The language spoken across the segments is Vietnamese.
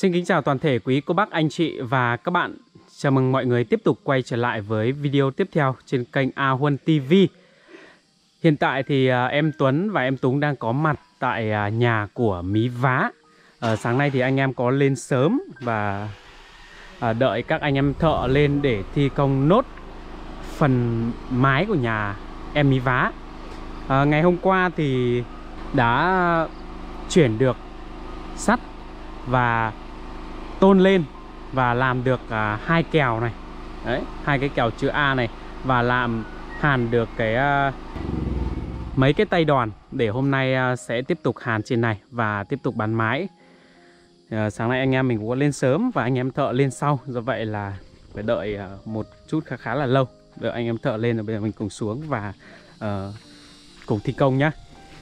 Xin kính chào toàn thể quý cô bác, anh chị và các bạn. Chào mừng mọi người tiếp tục quay trở lại với video tiếp theo trên kênh A Huân TV. Hiện tại thì em Tuấn và em Túng đang có mặt tại nhà của Mí Vá. Sáng nay thì anh em có lên sớm và đợi các anh em thợ lên để thi công nốt phần mái của nhà em Mí Vá. Ngày hôm qua thì đã chuyển được sắt và tôn lên và làm được hai kèo này. Đấy, hai cái kèo chữ A này, và làm hàn được cái mấy cái tay đòn để hôm nay sẽ tiếp tục hàn trên này và tiếp tục bán mái. Sáng nay anh em mình cũng có lên sớm và anh em thợ lên sau, do vậy là phải đợi một chút khá là lâu. Đợi anh em thợ lên rồi bây giờ mình cùng xuống và cùng thi công nhá.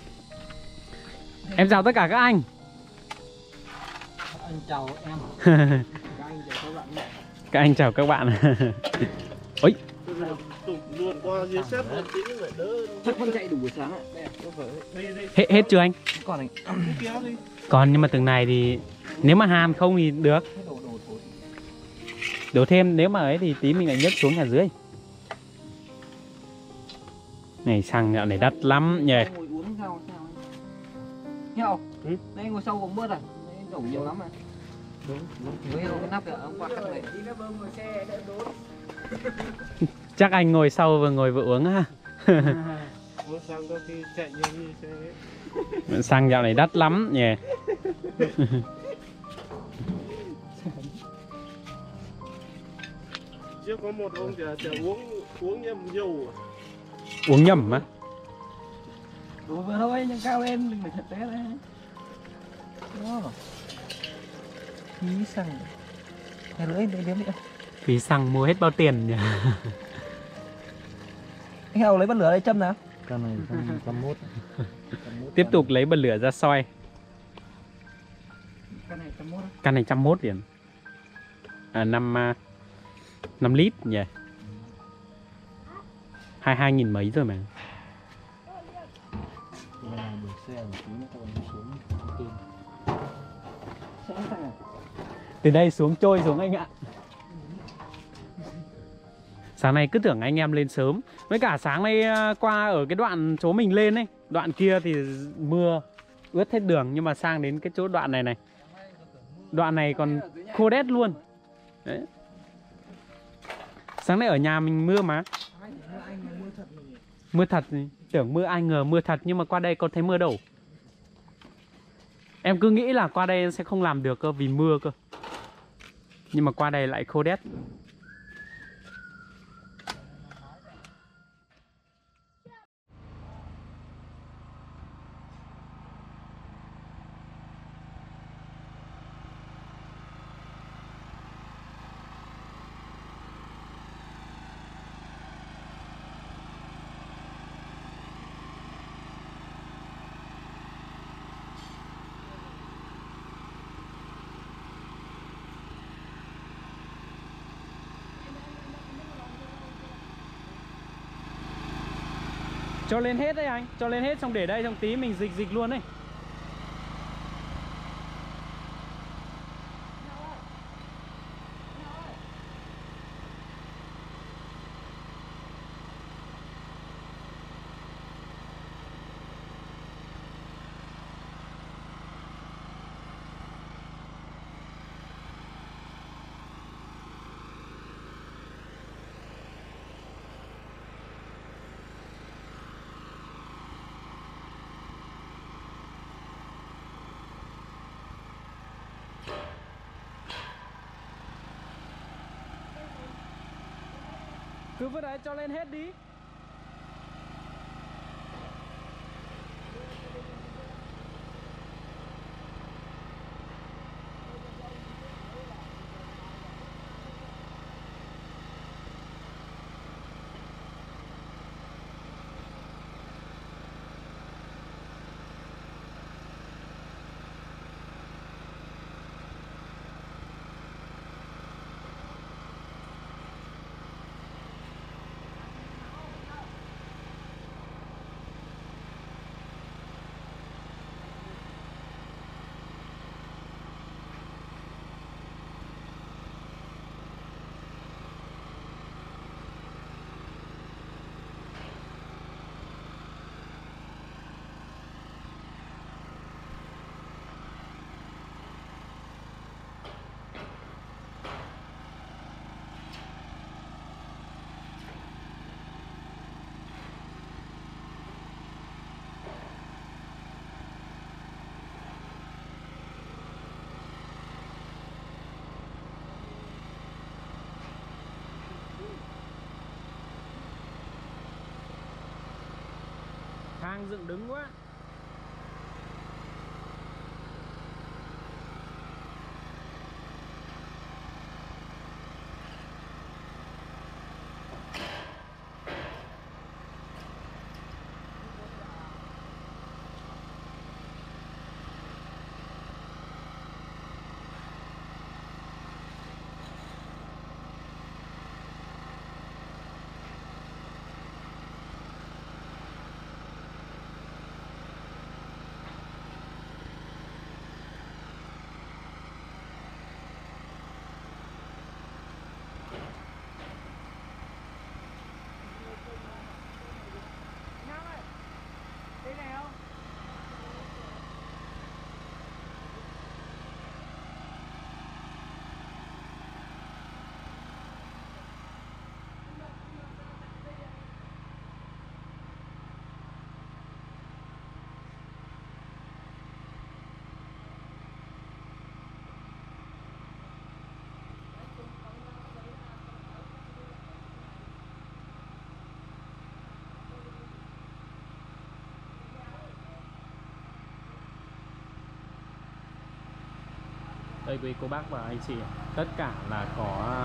Em chào tất cả các anh. Anh chào em. Các anh chào các bạn. Ôi, Luôn qua dưới xếp một tí phải đỡ. Chắc vẫn chạy đủ buổi sáng ạ. hết chưa anh? Còn này. Còn nhưng mà từng này thì nếu mà hàn không thì được. Đổ thêm, nếu mà ấy thì tí mình lại nhấc xuống nhà dưới. Này xăng dạo này đắt lắm nhỉ. Ngồi uống sao Nghe không? Đây ngồi sau uống bớt à? Đây đổ nhiều lắm à? Đúng. Với cái nắp kìa, ông qua cắt này. Chắc anh ngồi sau vừa ngồi vừa uống ha. Xăng có khi chạy nhiều như xe. Xăng dạo này đắt lắm nhỉ. Trước có một ông chả uống nhầm dầu. Uống nhầm á? Đổ vừa thôi nhưng cao lên mình phải thật té đấy. Đó. Phí xăng. Hai rưỡi để đếm đi. Phí xăng mua hết bao tiền nhỉ. Anh Hào lấy bật lửa đây châm nào. Căn này 101. Tiếp tục lấy bật lửa ra soi. Căn này 101. Căn này 101 tiền. 5 lít nhỉ. 22.000 mấy rồi mà. Từ đây xuống trôi xuống anh ạ. Sáng nay cứ tưởng anh em lên sớm. Với cả sáng nay qua ở cái đoạn chỗ mình lên ấy, đoạn kia thì mưa ướt hết đường. Nhưng mà sang đến cái chỗ đoạn này này, đoạn này còn khô đét luôn. Đấy. Sáng nay ở nhà mình mưa mà. Mưa thật, tưởng mưa ai ngờ mưa thật, nhưng mà qua đây có thấy mưa đâu. Em cứ nghĩ là qua đây sẽ không làm được cơ vì mưa cơ. Nhưng mà qua đây lại khô đét. Cho lên hết đấy anh, cho lên hết xong để đây, xong tí mình dịch luôn đấy. Cứ vứt đấy, cho lên hết đi. Vang dựng đứng quá. Đây quý cô bác và anh chị, tất cả là có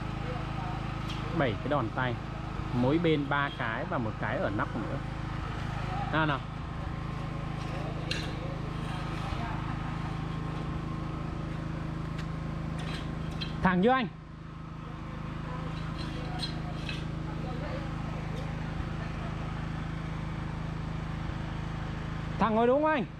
7 cái đòn tay, mỗi bên 3 cái và một cái ở nóc nữa. Nào. Thẳng chưa anh? Thẳng rồi đúng không anh?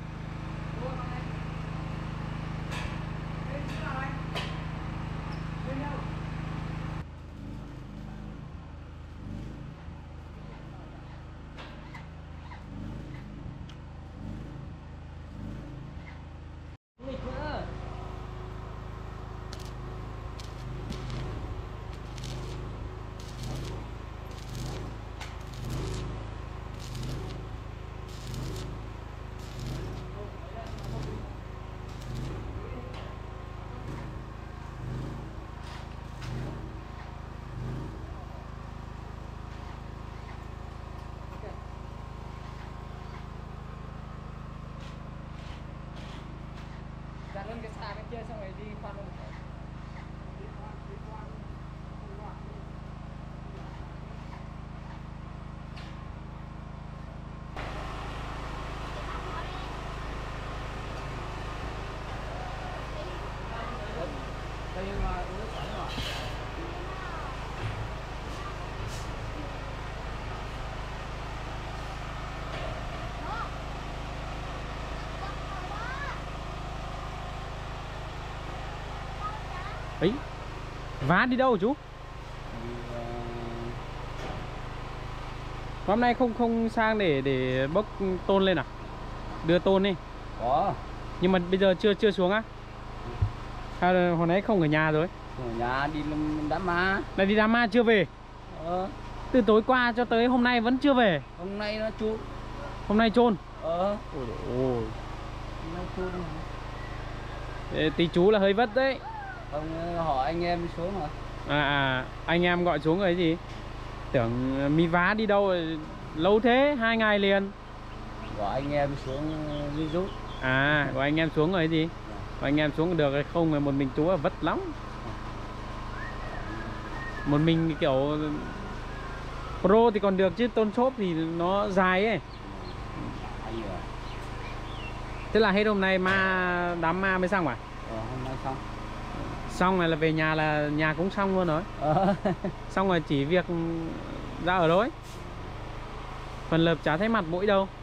Đặt lên cái xà bên kia xong rồi đi khoan luôn. Đây mà uống sẵn rồi. Ấy, vá đi đâu chú? Hôm nay không sang để bốc tôn lên à? Đưa tôn đi. Có. Nhưng mà bây giờ chưa xuống á? Hay là hồi nãy không ở nhà rồi? Ở nhà đi làm đám ma. Lại đi đám ma chưa về? Từ tối qua cho tới hôm nay vẫn chưa về. Hôm nay nó chú. Hôm nay chôn. Ôi Ôi. Hôm nay chôn. Tí chú là hơi vất đấy. Không, hỏi anh em xuống rồi. Anh em gọi xuống rồi gì? Tưởng mi vá đi đâu rồi, lâu thế, 2 ngày liền. Gọi anh em xuống đi giúp. Gọi anh em xuống rồi gì? Gọi anh em xuống được hay không, một mình chú là vất lắm. Một mình kiểu pro thì còn được chứ tôn xốp thì nó dài ấy. Thế là hết hôm nay đám ma mới xong à? Hôm nay xong. Xong này là về nhà là nhà cũng xong luôn rồi. Xong rồi chỉ việc ra ở thôi. Phần lợp chả thấy mặt mũi đâu.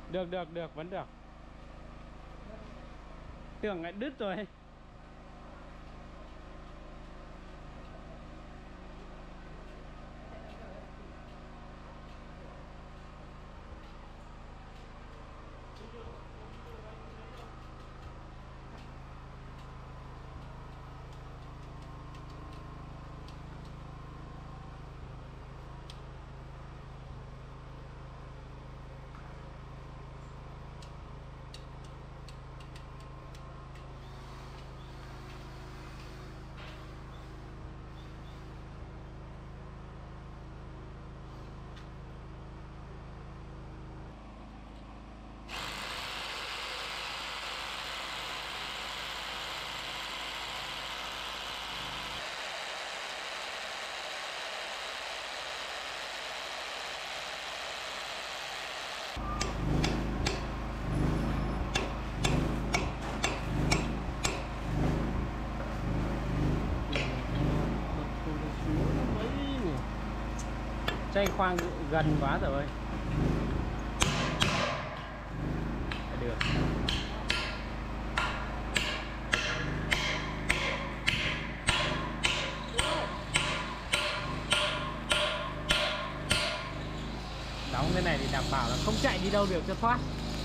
Được, vẫn được. Tưởng lại đứt rồi. Tranh khoang gần quá rồi. Được. Đóng cái này thì đảm bảo là không chạy đi đâu được cho thoát.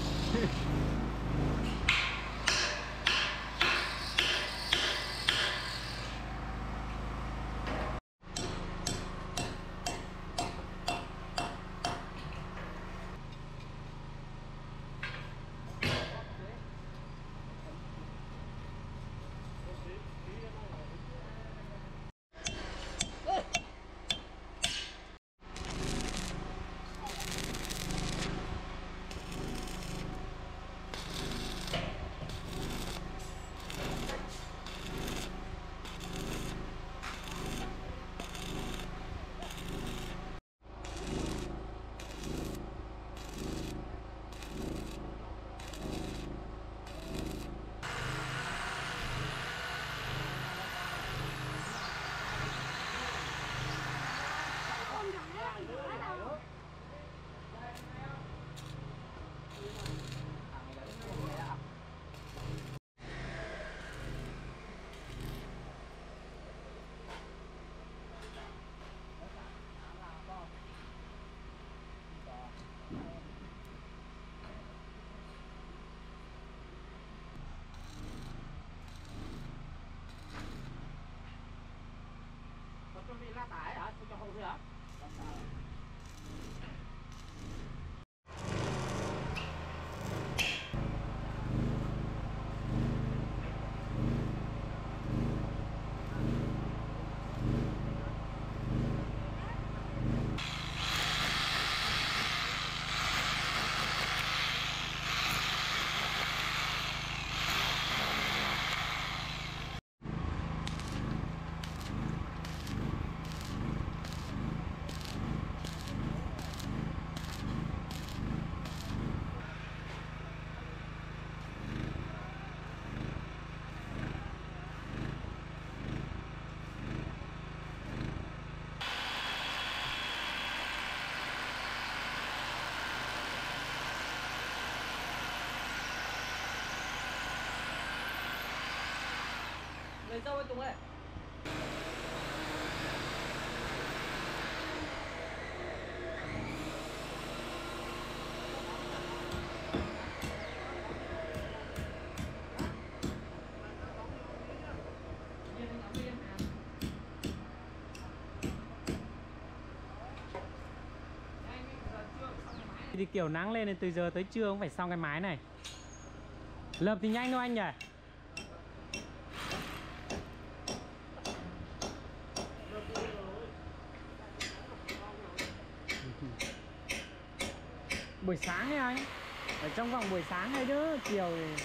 Chuẩn bị la tải hả? Cho hậu thôi hả? Lấy dâu ấy Tùng ơi. Thì kiểu nắng lên nên từ giờ tới trưa cũng phải xong cái mái này. Lợp thì nhanh thôi anh nhỉ. Buổi sáng ấy anh. Ở trong vòng buổi sáng hay chứ chiều thì...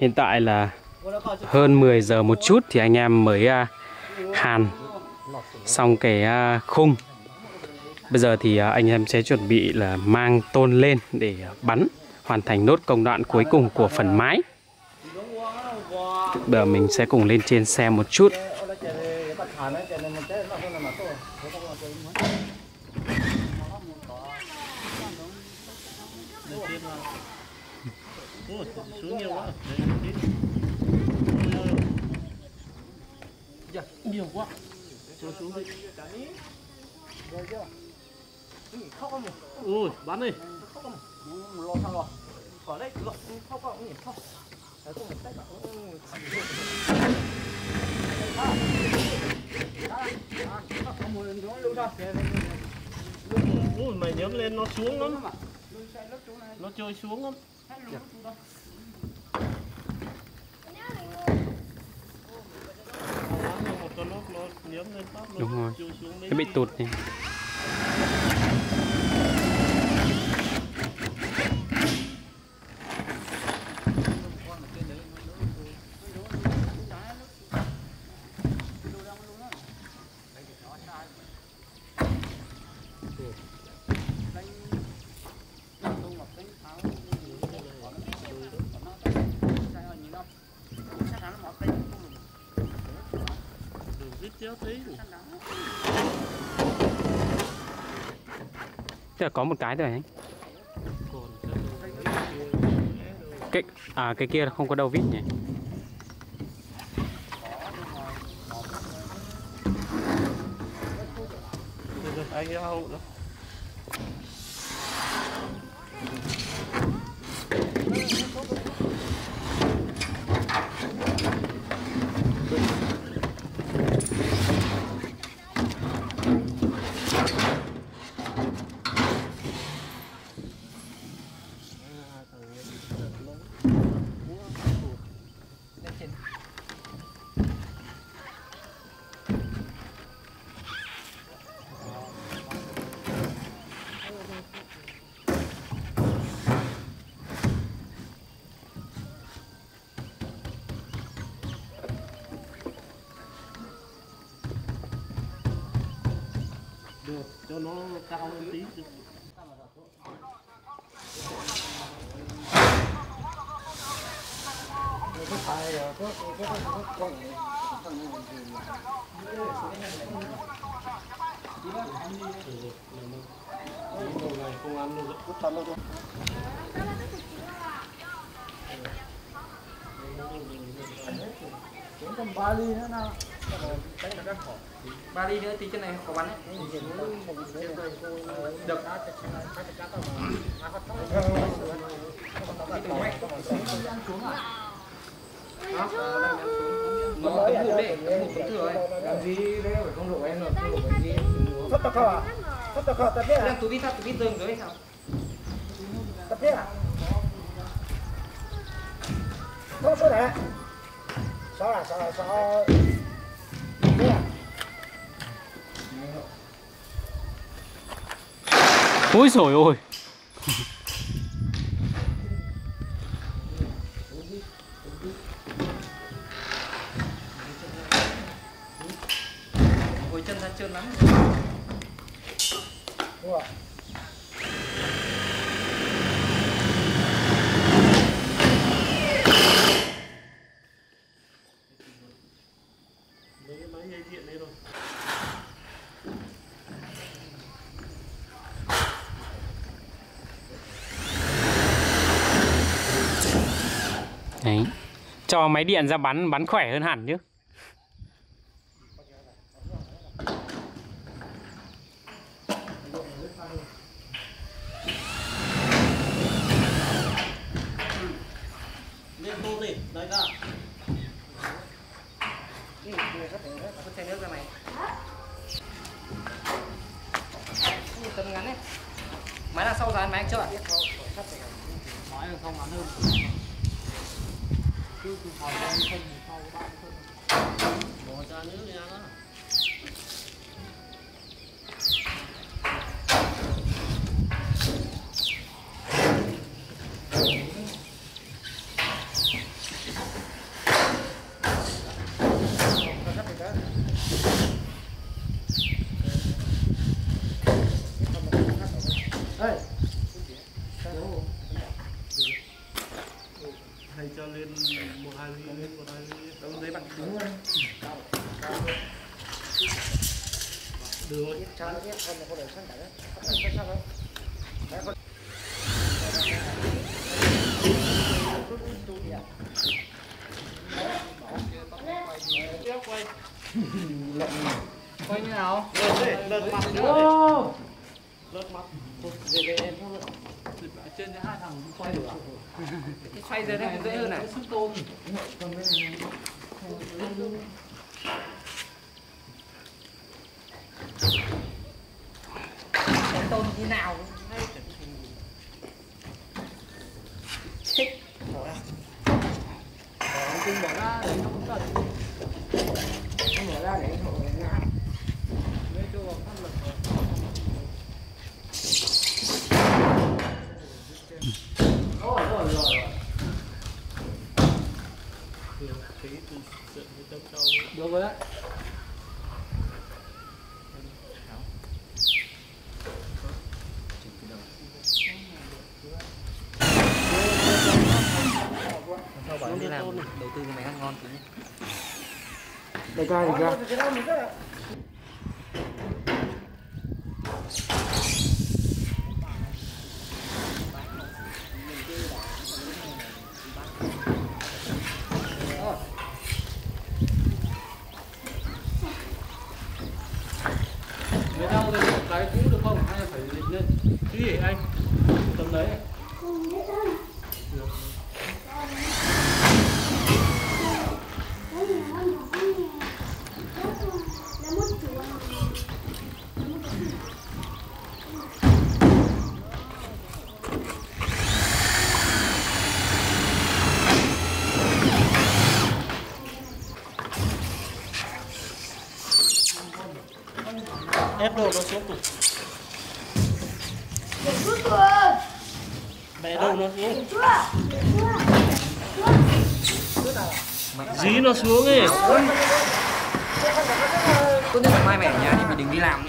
Hiện tại là hơn 10 giờ một chút thì anh em mới hàn xong cái khung. Bây giờ thì anh em sẽ chuẩn bị là mang tôn lên để bắn, hoàn thành nốt công đoạn cuối cùng của phần mái. Bây giờ mình sẽ cùng lên trên xe một chút. Nhiều quá. Ui, bắn đi. Ui, mày nhấm lên nó xuống lắm. Nó trôi xuống lắm. Đúng rồi, nó bị tụt này. Tức là có một cái thôi anh. Cái kia không có đầu vít nhỉ? Anh ra hậu đó. Được, cho nó cao hơn tí. Không ăn đâu. Còn 3 ly nữa nào. Đây là các khổ. 3 ly nữa thì trên này có bắn đấy. Được. Nó cấm hụt đấy, cấm hụt cấm thừa ấy. Làm gì đấy phải không độ em rồi, không độ cái gì. Sắp tập à? Sắp tập biết à? Đang túi vít rơi dưới sao? Tập biết à? Không số này. Sao biết à? Ôi trời ơi. Ngồi chân ra trơn lắm. Đúng rồi. Mấy cái máy dây điện đây rồi. Đấy. Cho máy điện ra bắn khỏe hơn hẳn chứ. Lên tôn đi, đây ra. Vứt chai nước ra mày. Tầm ngắn đấy. Máy đằng sau dài máy anh chưa ạ? Máy đằng sau ngắn hơn. Bỏ ra nước đi ăn á. Hay cho lên 1-2 ly, lên 1-2 ly. Đâu dưới bằng đúng rồi. Được rồi. Cho nó biết không là có để sẵn cả đấy. Tiếp quay. Quay như nào? Lật mặt nữa. Lật mặt. Trên hai thằng xoay được à? Cái xoay dưới đây cũng dễ hơn này. Sức tôm. Cái tôm như nào? Thích. Bỏ ra. Bỏ ra để nó không cần. Bỏ ra để hộ ngã. Mấy chỗ vào phát lực rồi. Rồi. Tí từ trận với tâm trâu. Được rồi đấy. Sao bảo đi làm đầu tư cái máy ăn ngon tí. Đây coi thì ra. Người đâu thì cái cũ được không? Hay là phải lịch lên? Cái gì anh? Tầm đấy. Ép đồ nó xuống tủ. Bẻ đồ nó xuống. Dí nó xuống ấy. Tốt nhất là mai mẹ ở nhà đi, mình đừng đi làm nữa.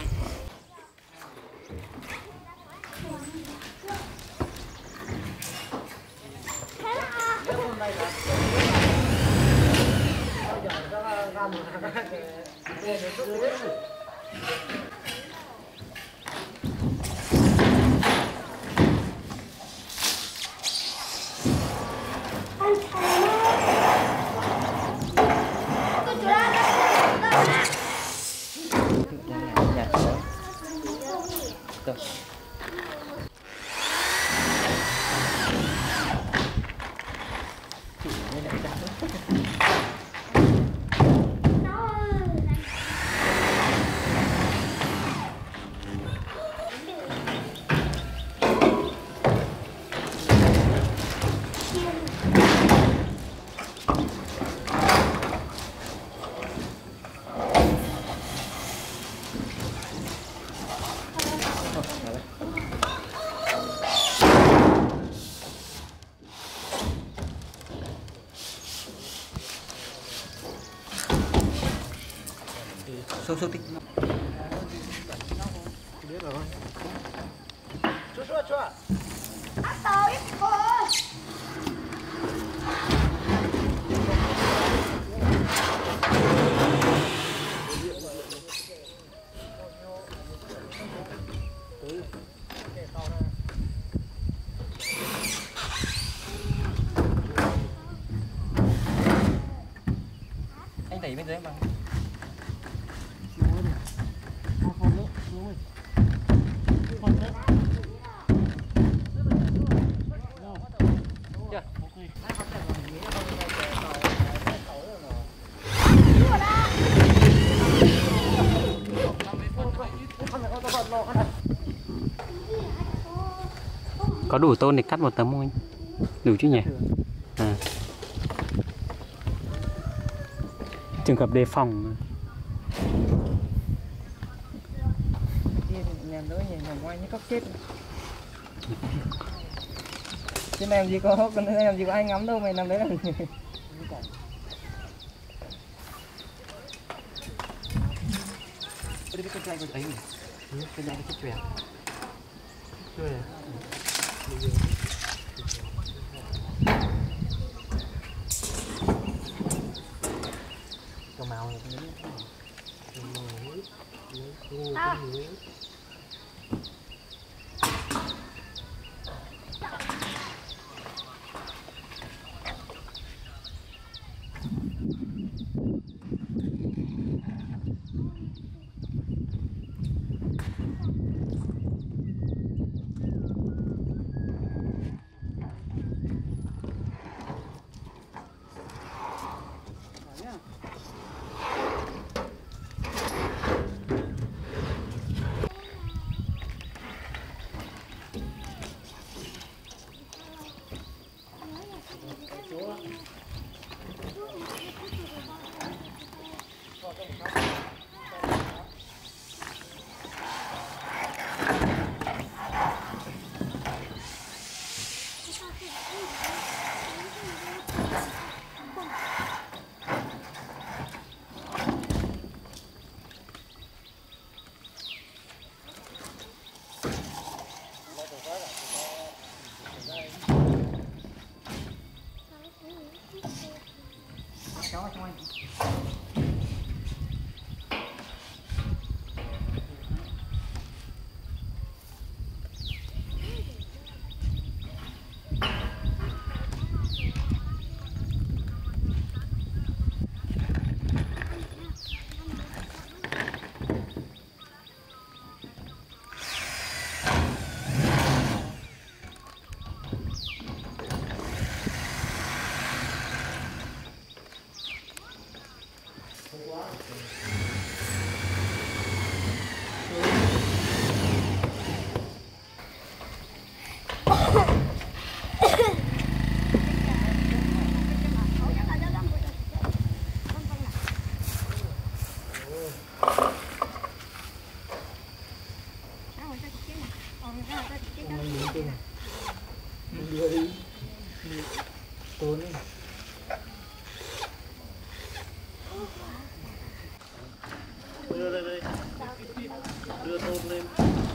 Sâu tích. Biết rồi. Chua. Anh đẩy bên dưới mà. Có đủ tôn để cắt một tấm không anh? Đủ chứ nhỉ? À. Trường hợp đề phòng. Nằm ngoài như cóc chết. Chứ làm gì có ai ngắm đâu, mày nằm đấy làm gì. Đây cái con trai con thấy nhỉ? Cái này cái chuyền. Cái màu này đưa đi tốn đi. Đưa lên đây, đưa tôm lên.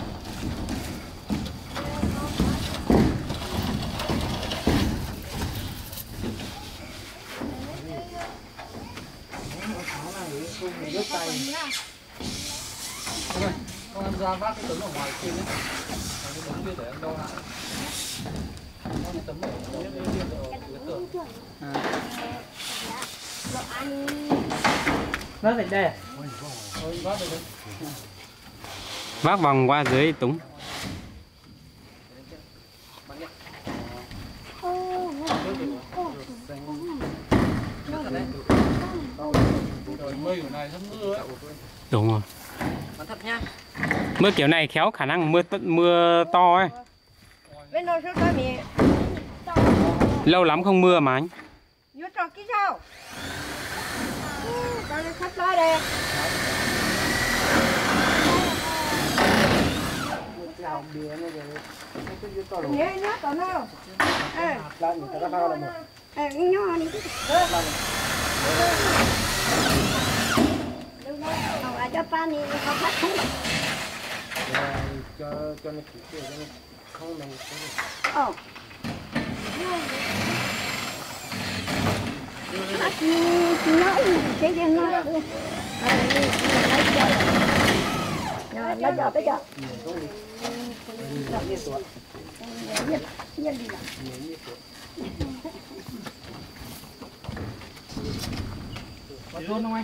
Nước tay. Thôi, con ăn ra vác cái tấm ở ngoài kia đấy. Cái tấm kia để em đo lại. Con cái tấm ở cái tường. Nó phải đây. Thôi vác đây đấy. Vác vòng qua dưới Túng. Mây của này sắp mưa ấy. Đúng rồi. Cẩn thận nha. Mưa kiểu này khéo khả năng mưa to ấy. Bên đó số tôi mì. Lâu lắm không mưa mà anh. Vô trò cái sao? Đây là khách lo đây. Nhớ nhớ tao nào. Nhỏ đi. Không ai cho pan đi không khách không. Cho nó kiểu không này. Ồ. Nó cái gì nó. Nó cho tới giờ. Có rôn không anh?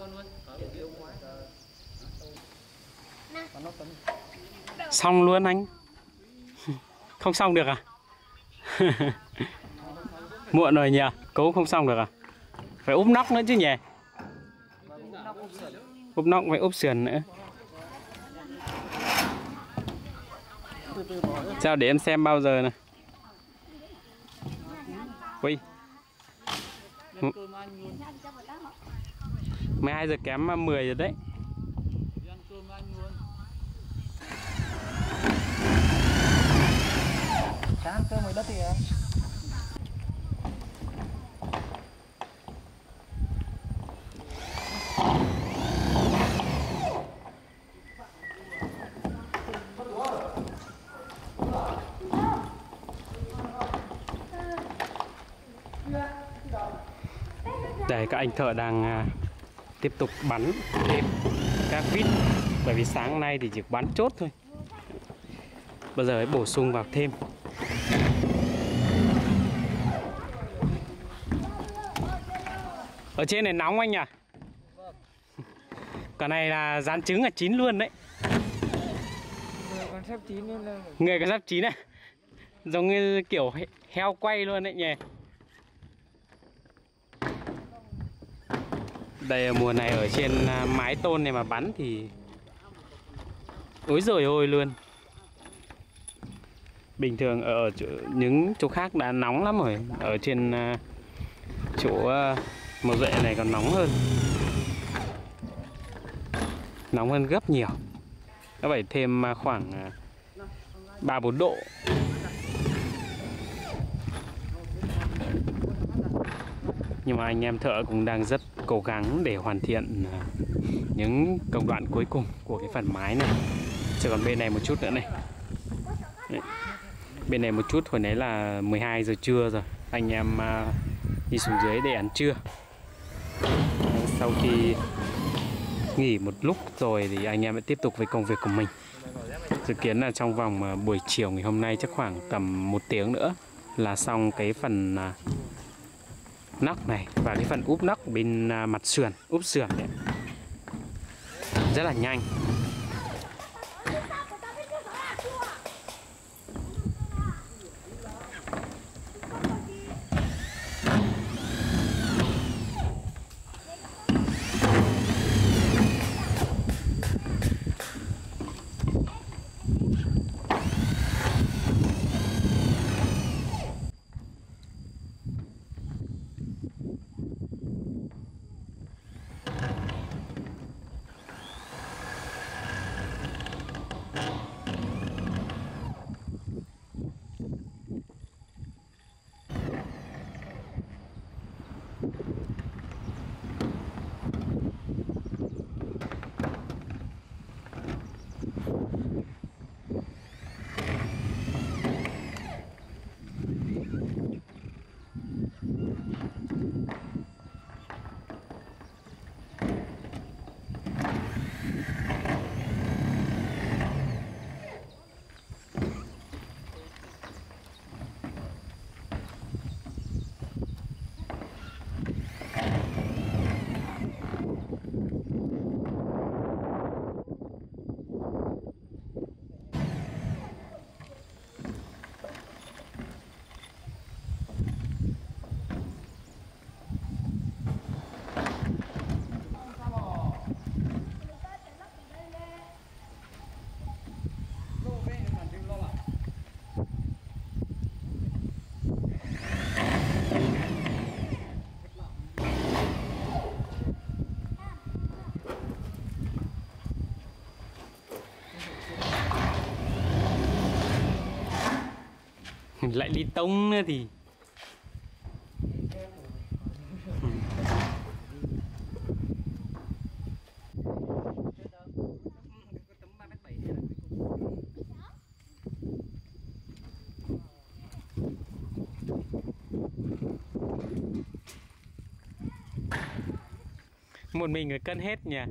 con luôn. Xong luôn anh. Không xong được à? Muộn rồi nhỉ, cố không xong được à? Phải úp nóc nữa chứ nhỉ? Úp nóc phải úp sườn nữa. Sao để em xem bao giờ nè. Ui, 12 giờ kém 10 rồi đấy. Sáng cơm ngoài đất thì Đây các anh thợ đang tiếp tục bắn thêm các vít. Bởi vì sáng nay thì chỉ bắn chốt thôi. Bây giờ hãy bổ sung vào thêm. Ở trên này nóng anh nhỉ? Cái này là rán trứng là chín luôn đấy. người còn sắp chín nên là Người còn sắp chín à? Giống như kiểu heo quay luôn đấy nhỉ. Đây mùa này ở trên mái tôn này mà bắn thì ối giời ôi luôn. Bình thường ở những chỗ khác đã nóng lắm rồi. Ở trên chỗ Mậu Duệ này còn nóng hơn. Nóng hơn gấp nhiều. Nó phải thêm khoảng 3-4 độ. Nhưng mà anh em thợ cũng đang rất cố gắng để hoàn thiện những công đoạn cuối cùng của cái phần mái này. Chỉ còn bên này một chút nữa này. Đấy. Bên này một chút, hồi nãy là 12 giờ trưa rồi. Anh em đi xuống dưới để ăn trưa. Sau khi nghỉ một lúc rồi thì anh em sẽ tiếp tục với công việc của mình. Dự kiến là trong vòng buổi chiều ngày hôm nay chắc khoảng tầm 1 tiếng nữa là xong cái phần nóc này và cái phần úp nóc bên mặt sườn, úp sườn đấy. Rất là nhanh. Lại đi tông nữa thì một mình người cân hết nhỉ.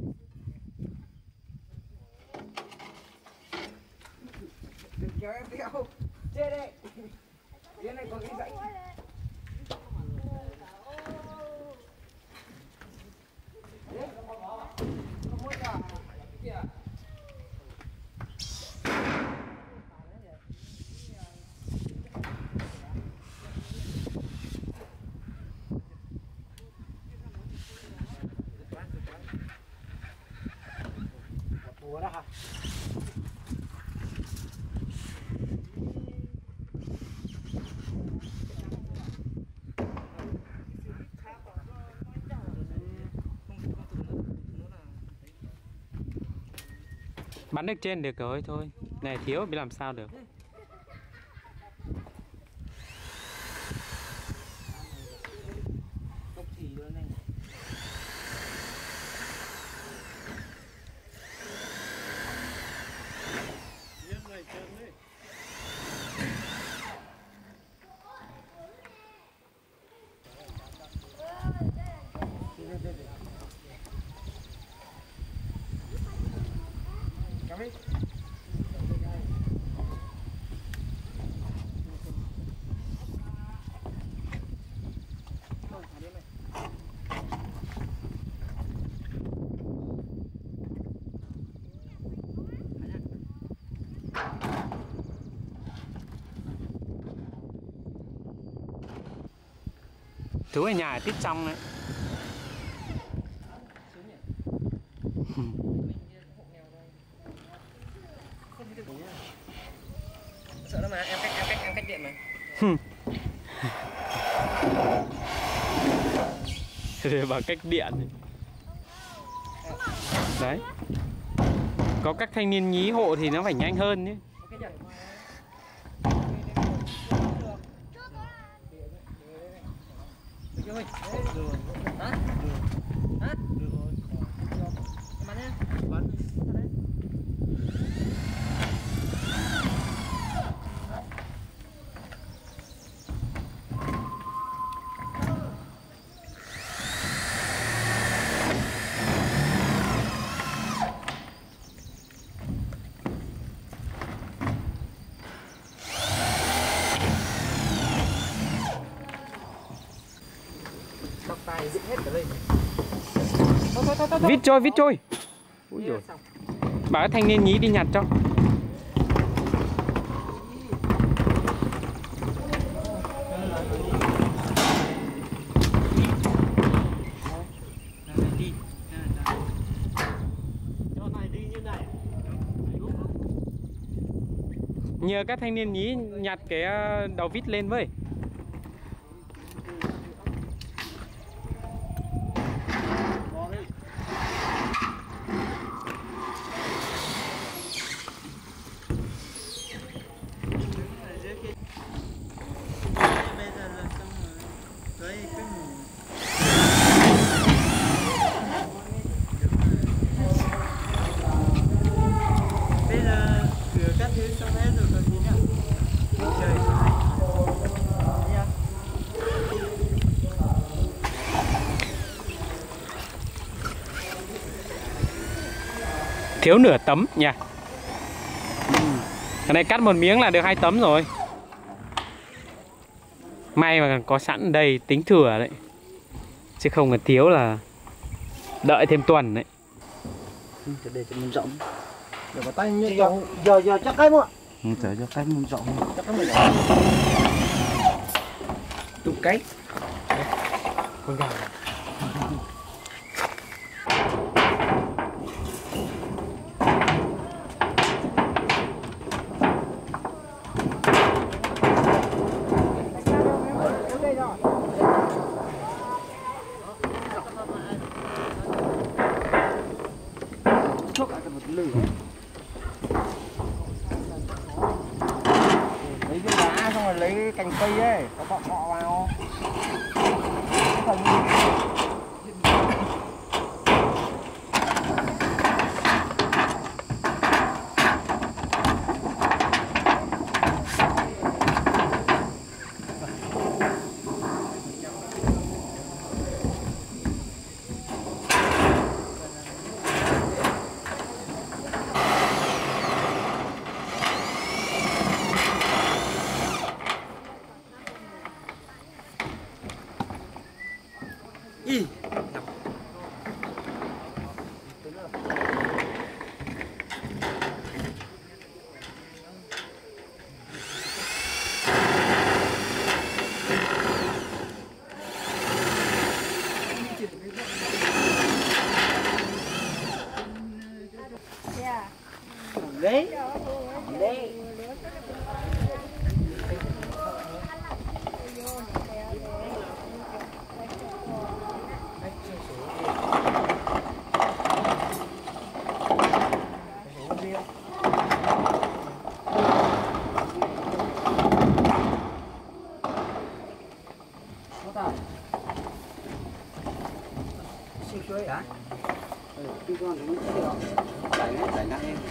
đừng cho em đeo chết đấy. Cái này có cái dãy. Bắn được trên được rồi thôi. Này thiếu biết làm sao được. Cốc thì luôn này. Nhấc này chân đi. Thú ở nhà tít trong đấy. Sợ lắm mà em cách điện mà. Rồi bằng cách điện. Đấy. Có các thanh niên nhí hộ thì nó phải nhanh hơn chứ. Hả? Hả? Được rồi. Bắn nhá. Bắn. Bóc tay dựng hết cả lên. Vít trôi. Úi dồi. Bảo thanh niên nhí đi nhặt cho. Cho này đi như này. Nhờ các thanh niên nhí nhặt cái đầu vít lên với. Thiếu nửa tấm nha. Cái này cắt một miếng là được 2 tấm rồi. May mà có sẵn đây tính thừa đấy. Chứ không là thiếu là đợi thêm tuần đấy. Để cho mình rộng. Để có tay như giờ chắc cái mua. Chờ cho cái mình rộng. Chắc cái mình rộng. Tụt cái. Con gà. Chốt lại cái một lửa. Lấy viên đá xong rồi lấy cành cây ấy, có bọ cọ vào. Ý. Đấy. Đấy. chơi hả? Cái con thì nó chưa đẩy nặng em.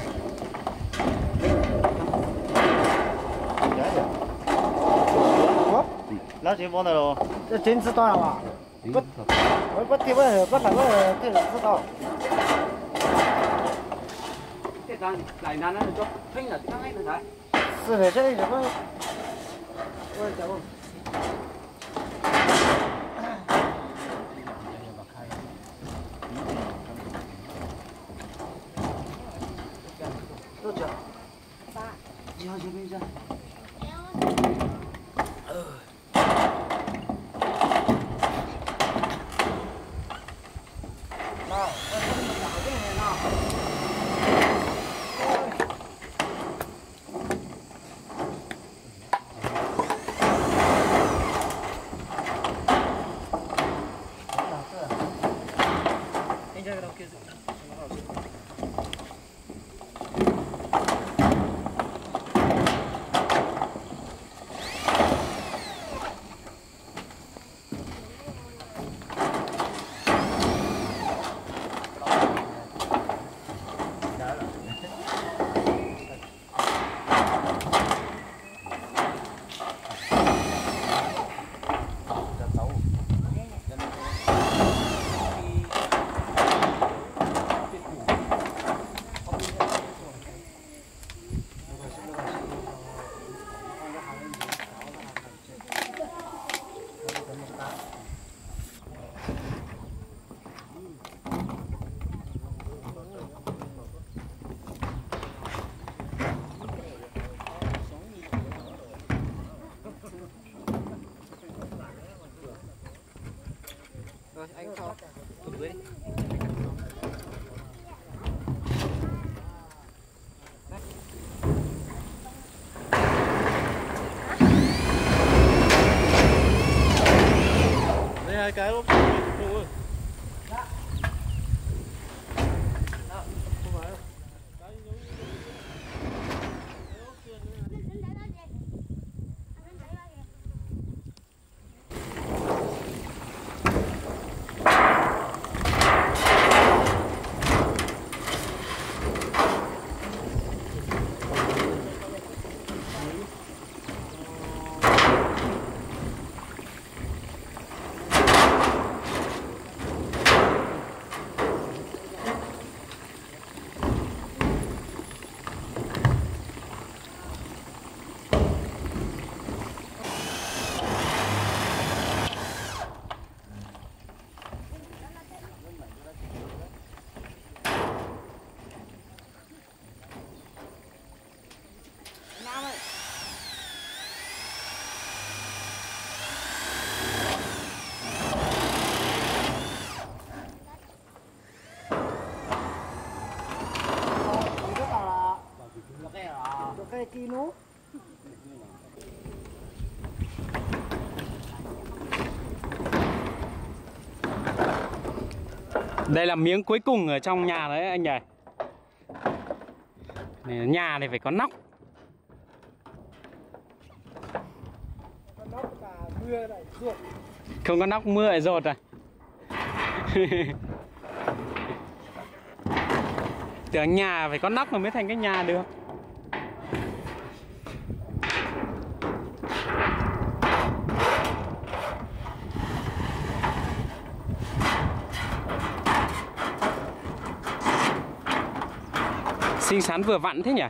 Nó chỉ bốn rồi. 这真知道了吧？不听不哪个这人知道。 Cái con đẩy nặng nó cho phanh là cái này đấy. 是的，这个什么？我讲过。多久？几号前面站？ Rồi anh cho tụt dưới đi. Đây hai cái luôn. Cái kilo. Đây là miếng cuối cùng ở trong nhà đấy anh nhỉ. Nhà này phải có nóc. Không có nóc mưa lại rột à. Tưởng nhà phải có nóc mà mới thành cái nhà được. Xinh xắn vừa vặn thế nhỉ.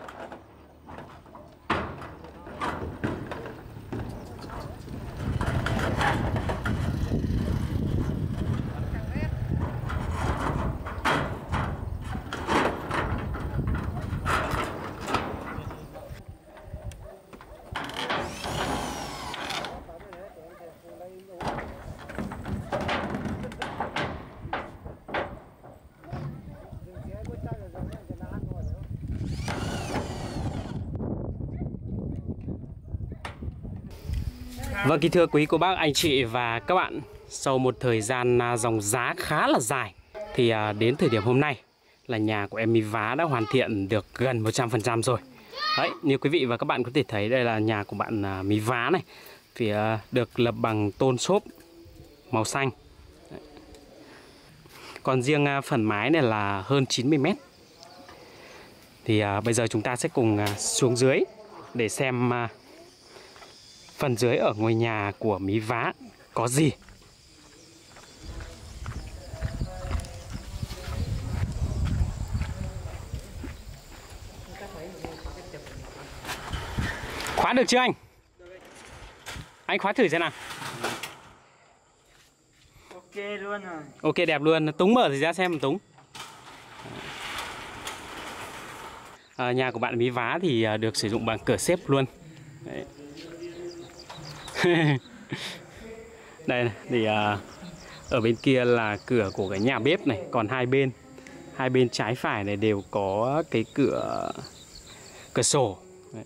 Vâng, kính thưa quý cô bác, anh chị và các bạn, sau một thời gian dòng giá khá là dài thì đến thời điểm hôm nay là nhà của em Mí Vá đã hoàn thiện được gần 100% rồi. Đấy, như quý vị và các bạn có thể thấy đây là nhà của bạn Mí Vá này, thì được lập bằng tôn xốp màu xanh. Còn riêng phần mái này là hơn 90 mét. Thì bây giờ chúng ta sẽ cùng xuống dưới để xem phần dưới ở ngôi nhà của Mí Vá có gì. Khóa được chưa anh? Anh khóa thử xem nào. Ok luôn rồi. Ok đẹp luôn. Túng mở thì ra xem Túng. Nhà của bạn Mí Vá thì được sử dụng bằng cửa xếp luôn. Đấy. Đây này, thì ở bên kia là cửa của cái nhà bếp này. Còn hai bên trái phải này đều có cái cửa sổ. Đấy.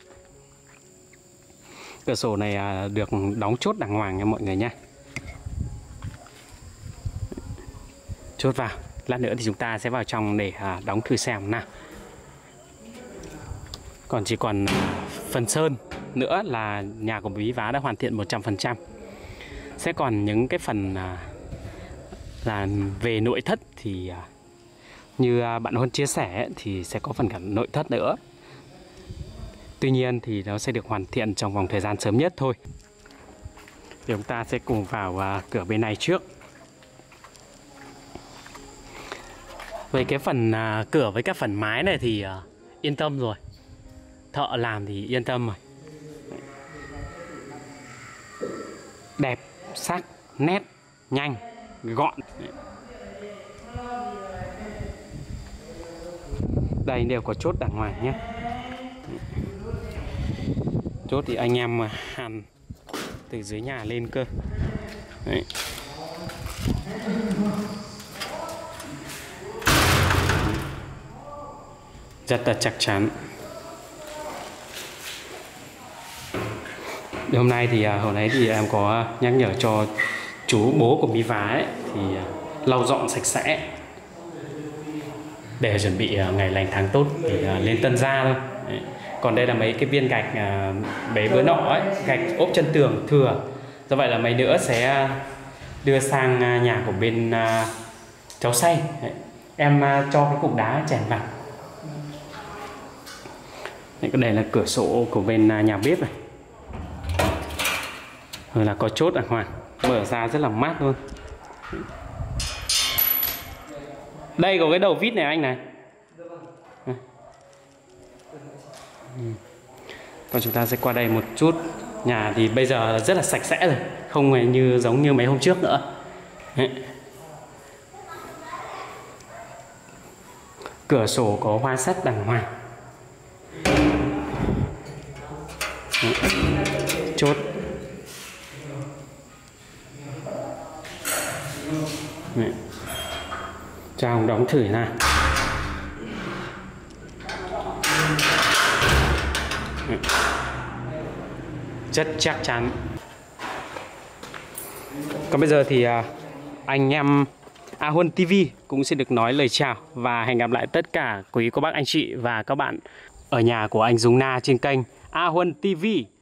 Cửa sổ này được đóng chốt đàng hoàng nha mọi người nha. Chốt vào. Lát nữa thì chúng ta sẽ vào trong để đóng thử xem nào. Còn chỉ còn phần sơn nữa là nhà của Mí Vá đã hoàn thiện 100%. Sẽ còn những cái phần là về nội thất thì như bạn Huân chia sẻ thì sẽ có phần cả nội thất nữa. Tuy nhiên thì nó sẽ được hoàn thiện trong vòng thời gian sớm nhất thôi. Thì chúng ta sẽ cùng vào cửa bên này trước. Về cái phần cửa với các phần mái này thì yên tâm rồi. Thợ làm thì yên tâm rồi. Đẹp, sắc, nét, nhanh, gọn. Đây đều có chốt đàng hoàng nhé. Chốt thì anh em hàn từ dưới nhà lên cơ. Đấy. Rất là chắc chắn. Hôm nay thì hồi nãy thì em có nhắc nhở cho chú bố của Mí Vá ấy, thì lau dọn sạch sẽ để chuẩn bị ngày lành tháng tốt để lên tân gia thôi. Đấy. Còn đây là mấy cái viên gạch bấy bữa nọ ấy, gạch ốp chân tường thừa. Do vậy là mấy nữa sẽ đưa sang nhà của bên cháu Say. Đấy. Em cho cái cục đá chèn vào. Đấy, cái này là cửa sổ của bên nhà bếp này. Rồi là có chốt đàng hoàng, mở ra rất là mát luôn. Đây có cái đầu vít này anh này. Còn chúng ta sẽ qua đây một chút. Nhà thì bây giờ rất là sạch sẽ rồi, không như giống như mấy hôm trước nữa. Đấy. Cửa sổ có hoa sắt đàng hoàng. Đấy. Chốt. Đấy. Cho đóng thử nào. Rất chắc chắn. Còn bây giờ thì anh em A Huân TV cũng xin được nói lời chào và hẹn gặp lại tất cả quý cô bác anh chị và các bạn ở nhà của anh Dung Na trên kênh A Huân TV.